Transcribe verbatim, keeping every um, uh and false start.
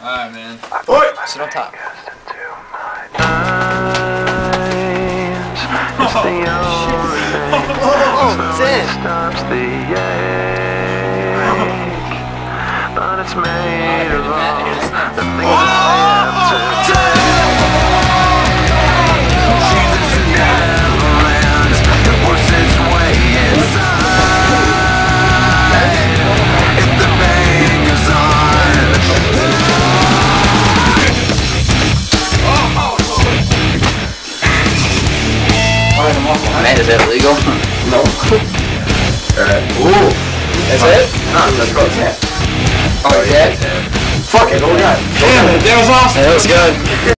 Alright, man. Oi! Sit on top. It's the only thing that stops the ache, but it's made of all the things I have to take. Jesus never ends, it works its way inside. If the pain goes on, man, is that illegal? No. Alright. Ooh. That's it? Huh, that's close. Yeah. Oh, yeah? Fuck it, oh god. Damn it, that was awesome. That was good.